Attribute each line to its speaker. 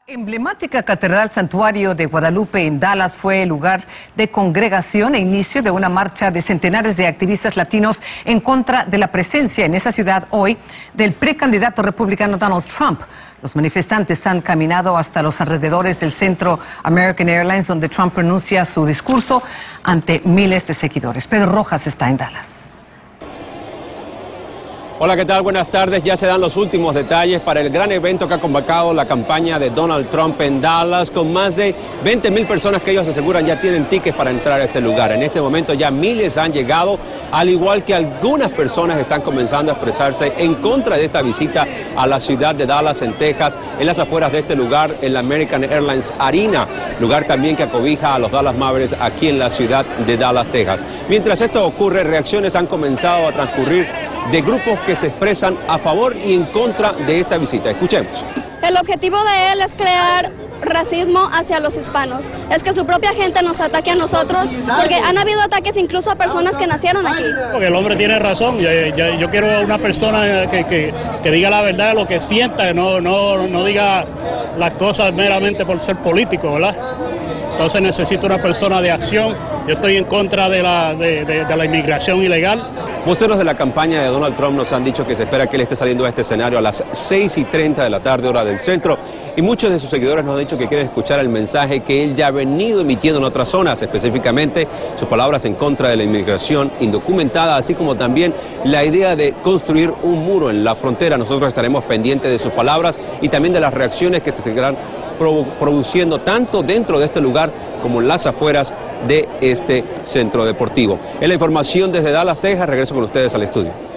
Speaker 1: Emblemática Catedral Santuario de Guadalupe en Dallas fue el lugar de congregación e inicio de una marcha de centenares de activistas latinos en contra de la presencia en esa ciudad hoy del precandidato republicano Donald Trump. Los manifestantes han caminado hasta los alrededores del centro American Airlines, donde Trump pronuncia su discurso ante miles de seguidores. Pedro Rojas está en Dallas.
Speaker 2: Hola, ¿qué tal? Buenas tardes. Ya se dan los últimos detalles para el gran evento que ha convocado la campaña de Donald Trump en Dallas, con más de 20,000 personas que ellos aseguran ya tienen tickets para entrar a este lugar. En este momento ya miles han llegado, al igual que algunas personas están comenzando a expresarse en contra de esta visita a la ciudad de Dallas, en Texas, en las afueras de este lugar, en la American Airlines Arena, lugar también que acobija a los Dallas Mavericks aquí en la ciudad de Dallas, Texas. Mientras esto ocurre, reacciones han comenzado a transcurrir de grupos que se expresan a favor y en contra de esta visita. Escuchemos.
Speaker 3: El objetivo de él es crear racismo hacia los hispanos. Es que su propia gente nos ataque a nosotros, porque han habido ataques incluso a personas que nacieron aquí.
Speaker 4: Porque el hombre tiene razón. Yo quiero una persona que diga la verdad, lo que sienta, que no diga las cosas meramente por ser político, ¿verdad? Entonces necesito una persona de acción. Yo estoy en contra de la inmigración ilegal.
Speaker 2: Voceros de la campaña de Donald Trump nos han dicho que se espera que él esté saliendo a este escenario a las 6:30 de la tarde, hora del centro, y muchos de sus seguidores nos han dicho que quieren escuchar el mensaje que él ya ha venido emitiendo en otras zonas, específicamente sus palabras en contra de la inmigración indocumentada, así como también la idea de construir un muro en la frontera. Nosotros estaremos pendientes de sus palabras y también de las reacciones que se seguirán produciendo tanto dentro de este lugar como en las afueras de este centro deportivo. En la información desde Dallas, Texas, regreso con ustedes al estudio.